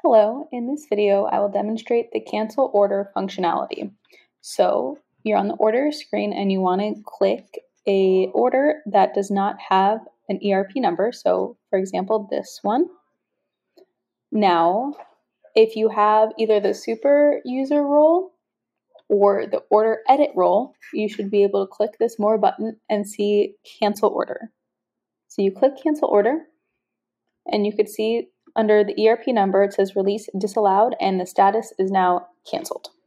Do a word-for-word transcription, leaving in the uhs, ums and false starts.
Hello, in this video I will demonstrate the cancel order functionality. So you're on the order screen and you want to click a order that does not have an E R P number. So for example, this one. Now, if you have either the super user role or the order edit role, you should be able to click this more button and see cancel order. So you click cancel order and you could see under the E R P number, it says release disallowed, and the status is now canceled.